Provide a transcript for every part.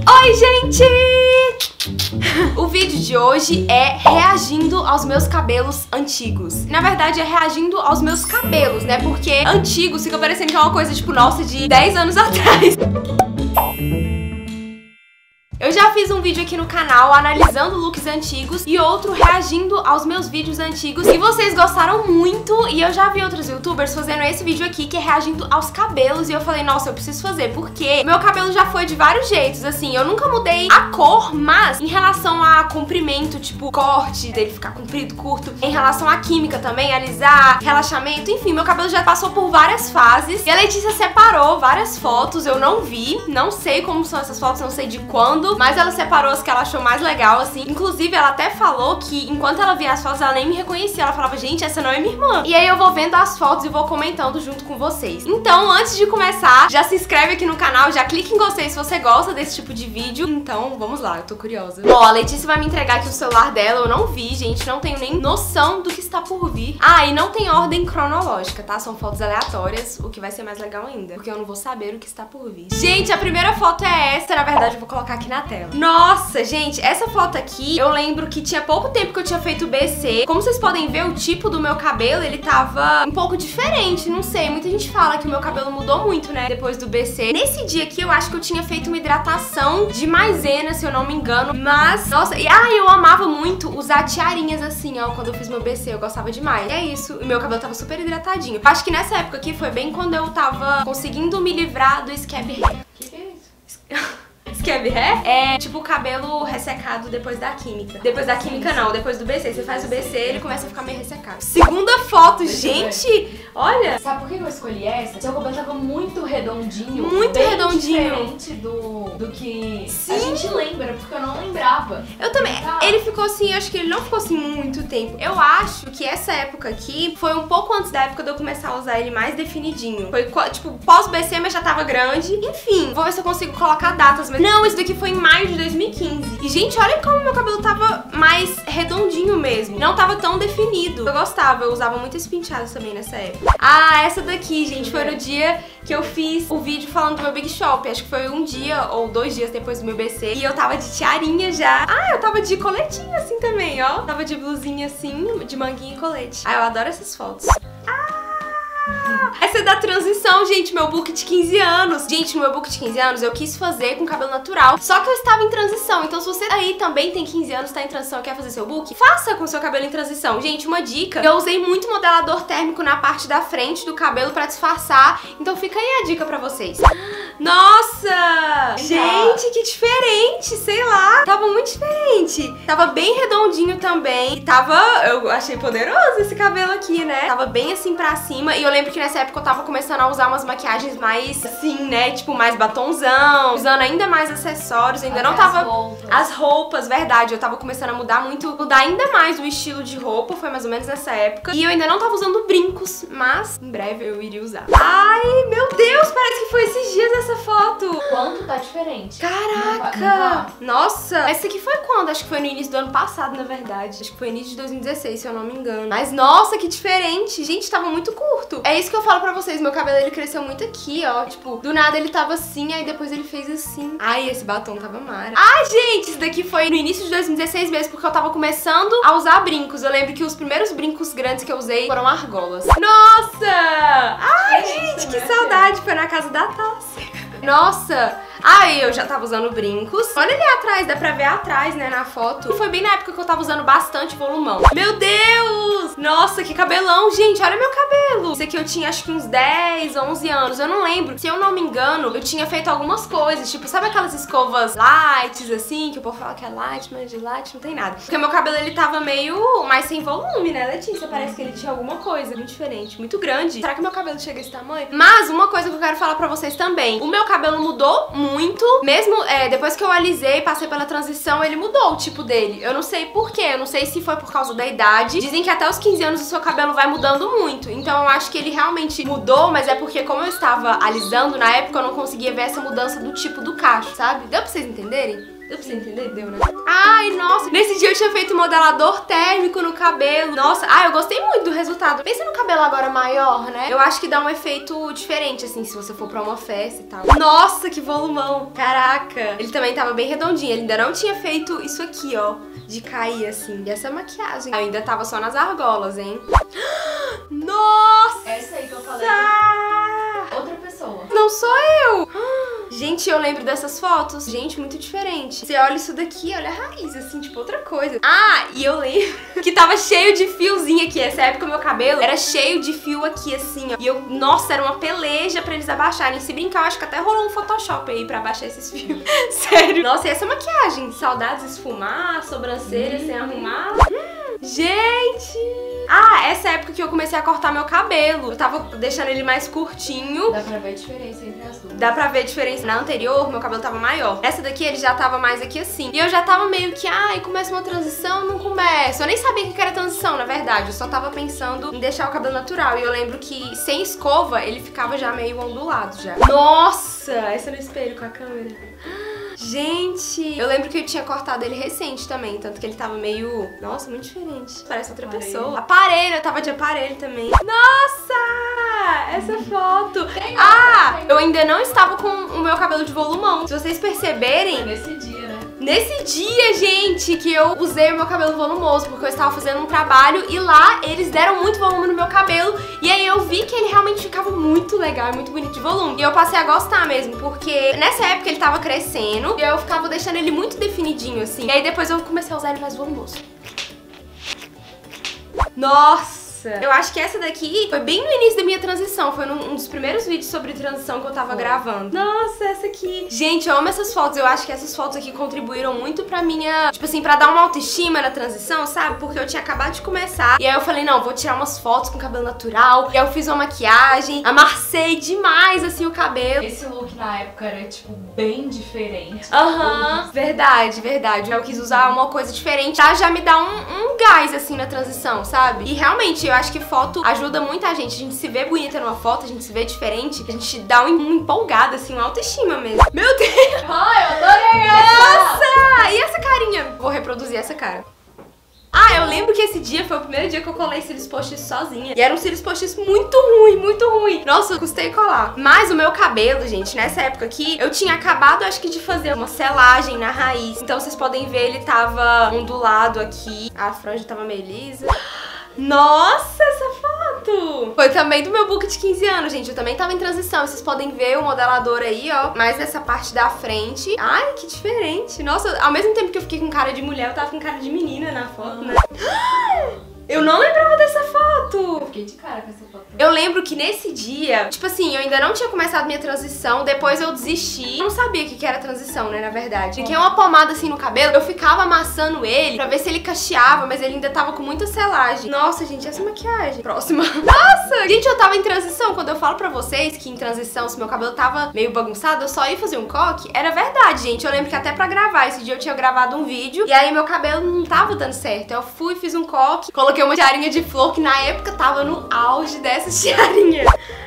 Oi, gente! O vídeo de hoje é reagindo aos meus cabelos antigos. Na verdade é reagindo aos meus cabelos, né? Porque antigos fica parecendo que é uma coisa tipo, nossa, de 10 anos atrás. Eu já fiz um vídeo aqui no canal analisando looks antigos e outro reagindo aos meus vídeos antigos e vocês gostaram muito e eu já vi outros youtubers fazendo esse vídeo aqui que é reagindo aos cabelos e eu falei, nossa, eu preciso fazer porque meu cabelo já foi de vários jeitos, assim, eu nunca mudei a cor, mas em relação a comprimento, tipo corte, dele ficar comprido, curto, em relação à química também, alisar, relaxamento, enfim, meu cabelo já passou por várias fases e a Letícia separou várias fotos, eu não vi, não sei como são essas fotos, não sei de quando, mas ela separou as que ela achou mais legal, assim. Inclusive, ela até falou que enquanto ela via as fotos, ela nem me reconhecia. Ela falava, gente, essa não é minha irmã. E aí eu vou vendo as fotos e vou comentando junto com vocês. Então, antes de começar, já se inscreve aqui no canal, já clica em gostei se você gosta desse tipo de vídeo. Então, vamos lá, eu tô curiosa. Ó, a Letícia vai me entregar aqui o celular dela, eu não vi, gente, não tenho nem noção do que está por vir. Ah, e não tem ordem cronológica, tá? São fotos aleatórias, o que vai ser mais legal ainda, porque eu não vou saber o que está por vir. Gente, a primeira foto é essa, na verdade eu vou colocar aqui na tela. Nossa, gente, essa foto aqui, eu lembro que tinha pouco tempo que eu tinha feito BC. Como vocês podem ver, o tipo do meu cabelo, ele tava um pouco diferente, não sei. Muita gente fala que o meu cabelo mudou muito, né, depois do BC. Nesse dia aqui, eu acho que eu tinha feito uma hidratação de maisena, se eu não me engano. Mas, nossa, e eu amava muito usar tiarinhas assim, ó, quando eu fiz meu BC, eu gostava demais. E é isso, o meu cabelo tava super hidratadinho. Acho que nessa época aqui foi bem quando eu tava conseguindo me livrar do scab hair. Que é isso? Scab hair é tipo o cabelo ressecado depois da química. Depois da química não, depois do BC. Você faz o BC, ele começa a ficar meio ressecado. Segunda foto, gente! Olha! Sabe por que eu escolhi essa? Seu cabelo tava muito redondinho. Muito bem redondinho. Diferente do que Sim. a gente lembra, porque eu não lembrava. Eu também. Ele ficou assim, eu acho que ele não ficou assim muito tempo. Eu acho que essa época aqui foi um pouco antes da época de eu começar a usar ele mais definidinho. Foi tipo pós-BC, mas já tava grande. Enfim, vou ver se eu consigo colocar datas. Mas não, isso daqui foi em maio de 2015. E, gente, olha como meu cabelo tava mais redondinho mesmo. Não tava tão definido. Eu gostava, eu usava muitas penteadas também nessa época. Ah, essa daqui, gente, foi no dia que eu fiz o vídeo falando do meu Big Shop. Acho que foi um dia ou 2 dias depois do meu BC. E eu tava de tiarinha já. Ah, eu tava de coletinho assim também, ó. Tava de blusinha assim, de manguinha e colete. Ah, eu adoro essas fotos. Essa é da transição, gente, meu book de 15 anos. Gente, no meu book de 15 anos eu quis fazer com cabelo natural, só que eu estava em transição. Então se você aí também tem 15 anos, tá em transição e quer fazer seu book, faça com seu cabelo em transição. Gente, uma dica, eu usei muito modelador térmico na parte da frente do cabelo pra disfarçar. Então fica aí a dica pra vocês. Nossa! Gente, que diferente, sei lá. Tava muito diferente. Tava bem redondinho também. E tava, eu achei poderoso esse cabelo aqui, né? Tava bem assim pra cima. E eu lembro que nessa época eu tava começando a usar umas maquiagens mais assim, né? Tipo, mais batonzão, usando ainda mais acessórios. Eu ainda não tava... As roupas, verdade. Eu tava começando a mudar ainda mais o estilo de roupa. Foi mais ou menos nessa época. E eu ainda não tava usando brincos, mas em breve eu iria usar. Ai, meu Deus, parece que foi esses dias essa foto. Quanto tá diferente. Caraca! Nossa! Essa aqui foi quando? Acho que foi no início do ano passado, na verdade. Acho que foi início de 2016, se eu não me engano. Mas nossa, que diferente! Gente, tava muito curto. É isso que eu falo pra vocês, meu cabelo ele cresceu muito aqui, ó. Tipo, do nada ele tava assim, aí depois ele fez assim. Ai, esse batom tava mara. Ai, gente, isso daqui foi no início de 2016 mesmo, porque eu tava começando a usar brincos. Eu lembro que os primeiros brincos grandes que eu usei foram argolas. Nossa! Ai, gente, que saudade! Foi na casa da Tassi. Nossa! Aí eu já tava usando brincos. Olha ali atrás, dá pra ver atrás, né, na foto. E foi bem na época que eu tava usando bastante volumão. Meu Deus! Nossa, que cabelão, gente, olha meu cabelo. Esse aqui eu tinha acho que uns 10, 11 anos, eu não lembro. Se eu não me engano, eu tinha feito algumas coisas, tipo, sabe aquelas escovas lights, assim, que o povo fala que é light, mas de light não tem nada. Porque meu cabelo, ele tava meio mais sem volume, né, Letícia? Parece que ele tinha alguma coisa muito diferente, muito grande. Será que meu cabelo chega a esse tamanho? Mas uma coisa que eu quero falar pra vocês também. O meu cabelo mudou muito. Mesmo depois que eu alisei, passei pela transição, ele mudou o tipo dele. Eu não sei por quê, eu não sei se foi por causa da idade. Dizem que até os 15 anos o seu cabelo vai mudando muito. Então eu acho que ele realmente mudou, mas é porque como eu estava alisando na época, eu não conseguia ver essa mudança do tipo do cacho, sabe? Deu pra vocês entenderem? Deu pra você entender? Deu, né? Ai, nossa. Nesse dia eu tinha feito modelador térmico no cabelo. Nossa, eu gostei muito do resultado. Pensa no cabelo agora maior, né? Eu acho que dá um efeito diferente, assim, se você for pra uma festa e tal. Nossa, que volumão. Caraca. Ele também tava bem redondinho. Ele ainda não tinha feito isso aqui, ó, de cair, assim. E essa maquiagem. Eu ainda tava só nas argolas, hein? Nossa! Essa aí que eu falei. Outra pessoa. Não sou eu! Gente, eu lembro dessas fotos. Gente, muito diferente. Você olha isso daqui, olha a raiz, assim, tipo outra coisa. E eu lembro que tava cheio de fiozinho aqui. Essa época meu cabelo era cheio de fio aqui, assim, ó. E eu, nossa, era uma peleja pra eles abaixarem. Se brincar, eu acho que até rolou um Photoshop aí pra abaixar esses fios. Sério. Nossa, e essa maquiagem? Saudades esfumar, sobrancelha sem arrumar. Gente! Essa época que eu comecei a cortar meu cabelo. Eu tava deixando ele mais curtinho. Dá pra ver a diferença entre as duas. Dá pra ver a diferença. Na anterior, meu cabelo tava maior. Essa daqui, ele já tava mais aqui assim. E eu já tava meio que, começa uma transição, não começa. Eu nem sabia que era transição, na verdade. Eu só tava pensando em deixar o cabelo natural. E eu lembro que, sem escova, ele ficava já meio ondulado já. Nossa! Essa no espelho com a câmera. Gente, eu lembro que eu tinha cortado ele recente também, tanto que ele tava meio... Nossa, muito diferente. Parece outra pessoa. Aparelho, eu tava de aparelho também. Nossa! Essa foto. Eu ainda não estava com o meu cabelo de volumão. Se vocês perceberem... Nesse dia, né? Nesse dia, gente, que eu usei o meu cabelo volumoso, porque eu estava fazendo um trabalho e lá eles deram muito volume no meu cabelo e aí eu vi que ele realmente ficava muito legal e muito bonito de volume. E eu passei a gostar mesmo, porque nessa época ele tava crescendo e eu ficava deixando ele muito definidinho, assim. E aí depois eu comecei a usar ele mais volumoso. Nossa! Eu acho que essa daqui foi bem no início da minha transição. Foi um dos primeiros vídeos sobre transição que eu tava gravando. Nossa, essa aqui. Gente, eu amo essas fotos. Eu acho que essas fotos aqui contribuíram muito pra minha... Tipo assim, pra dar uma autoestima na transição, sabe? Porque eu tinha acabado de começar. E aí eu falei, não, vou tirar umas fotos com cabelo natural. E aí eu fiz uma maquiagem. Amassei demais, assim, o cabelo. Esse look na época era, tipo, bem diferente. Verdade, verdade. Eu quis usar uma coisa diferente pra já me dar um gás, assim, na transição, sabe? E realmente, eu acho que foto ajuda muita gente. A gente se vê bonita numa foto, a gente se vê diferente, a gente dá uma empolgada, assim, uma autoestima mesmo. Meu Deus! Ai, eu adorei essa! Nossa! E essa carinha? Vou reproduzir essa cara. Eu lembro que esse dia foi o primeiro dia que eu colei cílios postiços sozinha. E era um cílios postiços muito ruim, muito ruim. Nossa, eu custei colar. Mas o meu cabelo, gente, nessa época aqui, eu tinha acabado, acho que, de fazer uma selagem na raiz. Então vocês podem ver, ele tava ondulado aqui. A franja tava meio lisa. Nossa, essa foto! Foi também do meu book de 15 anos, gente. Eu também tava em transição. Vocês podem ver o modelador aí, ó. Mas nessa parte da frente. Ai, que diferente. Nossa, ao mesmo tempo que eu fiquei com cara de mulher, eu tava com cara de menina na foto, né? Eu não lembrava dessa foto! Eu fiquei de cara com essa foto. Eu lembro que nesse dia, tipo assim, eu ainda não tinha começado minha transição, depois eu desisti. Eu não sabia o que era transição, né, na verdade. Fiquei uma pomada assim no cabelo, eu ficava amassando ele pra ver se ele cacheava, mas ele ainda tava com muita selagem. Nossa, gente, essa maquiagem. Próxima. Nossa! Gente, eu tava em transição. Quando eu falo pra vocês que em transição, se meu cabelo tava meio bagunçado, eu só ia fazer um coque, era verdade, gente. Eu lembro que até pra gravar esse dia eu tinha gravado um vídeo e aí meu cabelo não tava dando certo. Eu fui, fiz um coque, coloquei uma tiarinha de flor que na época tava no auge dessa tiarinha.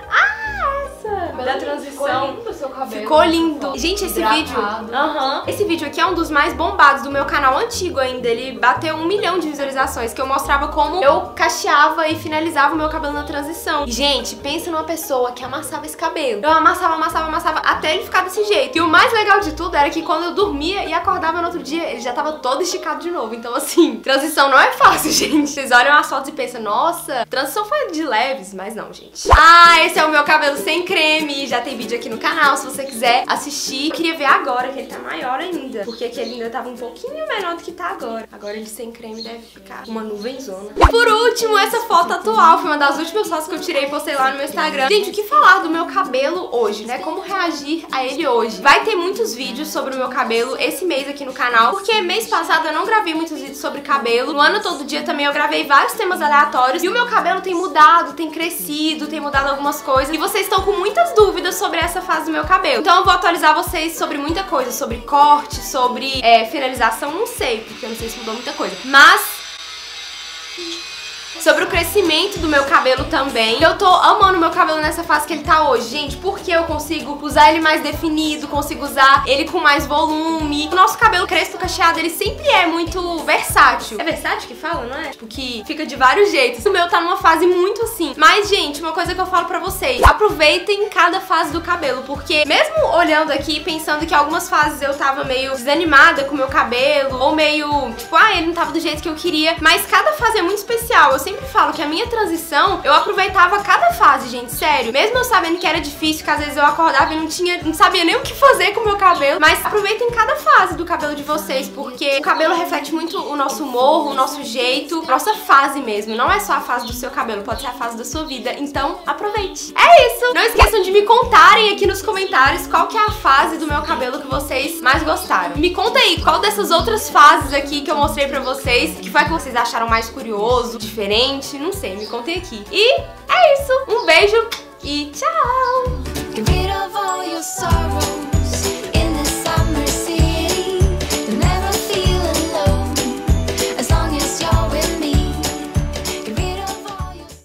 Da transição. Ficou lindo o seu cabelo. Ficou lindo. Gente, esse vídeo... Esse vídeo aqui é um dos mais bombados do meu canal antigo ainda. Ele bateu 1 milhão de visualizações, que eu mostrava como eu cacheava e finalizava o meu cabelo na transição. E, gente, pensa numa pessoa que amassava esse cabelo. Eu amassava, até ele ficar desse jeito. E o mais legal de tudo era que quando eu dormia e acordava no outro dia, ele já tava todo esticado de novo. Então, assim, transição não é fácil, gente. Vocês olham as fotos e pensam, nossa, transição foi de leves, mas não, gente. Esse é o meu cabelo sem creme. Já tem vídeo aqui no canal, se você quiser assistir. Eu queria ver agora, que ele tá maior ainda, porque aqui ele ainda tava um pouquinho menor do que tá agora. Agora ele sem creme deve ficar uma nuvenzona. E por último, essa foto atual foi uma das últimas fotos que eu tirei e postei lá no meu Instagram. Gente, o que falar do meu cabelo hoje, né? Como reagir a ele hoje? Vai ter muitos vídeos sobre o meu cabelo esse mês aqui no canal, porque mês passado eu não gravei muitos vídeos sobre cabelo. No ano todo dia também eu gravei vários temas aleatórios e o meu cabelo tem mudado, tem crescido, tem mudado algumas coisas. E vocês estão com muitas dúvidas sobre essa fase do meu cabelo. Então eu vou atualizar vocês sobre muita coisa, sobre corte, sobre finalização, não sei, porque eu não sei se mudou muita coisa. Mas... sobre o crescimento do meu cabelo também. Eu tô amando o meu cabelo nessa fase que ele tá hoje, gente, porque eu consigo usar ele mais definido, consigo usar ele com mais volume. O nosso cabelo crespo cacheado, ele sempre é muito versátil. É versátil que fala, não é? Tipo, que fica de vários jeitos. O meu tá numa fase muito assim. Mas, gente, uma coisa que eu falo pra vocês, aproveitem cada fase do cabelo, porque mesmo olhando aqui, pensando que algumas fases eu tava meio desanimada com o meu cabelo, ou meio, tipo, ele não tava do jeito que eu queria, mas cada fase é muito especial. Eu sempre falo que a minha transição, eu aproveitava cada fase, gente, sério. Mesmo eu sabendo que era difícil, que às vezes eu acordava e não sabia nem o que fazer com o meu cabelo, mas aproveitem cada fase do cabelo de vocês, porque o cabelo reflete muito o nosso humor, o nosso jeito, a nossa fase mesmo. Não é só a fase do seu cabelo, pode ser a fase da sua vida, então aproveite. É isso! Não esqueçam de me contarem aqui nos comentários qual que é a fase do meu cabelo que vocês mais gostaram. Me conta aí, qual dessas outras fases aqui que eu mostrei pra vocês, que foi a que vocês acharam mais curioso, diferente, não sei, me contem aqui. E é isso! Um beijo e tchau!